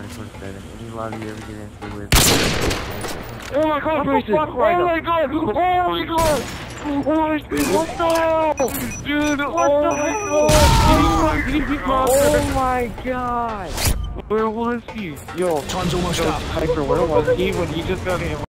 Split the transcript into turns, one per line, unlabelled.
24/7. Any lobby you ever get into with...
Oh my god, Grayson! Oh my god! Oh my god! What the hell? Dude, what the hell? Did he beat Monster?
Oh my god!
Where was he?
Yo,
Time's almost up.
Hyper, where was he when he just got hit?